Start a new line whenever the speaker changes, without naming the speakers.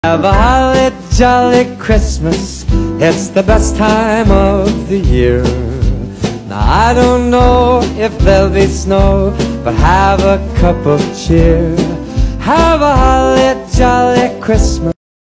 Have a holly jolly Christmas, it's the best time of the year. Now I don't know if there'll be snow, but have a cup of cheer. Have a holly jolly Christmas.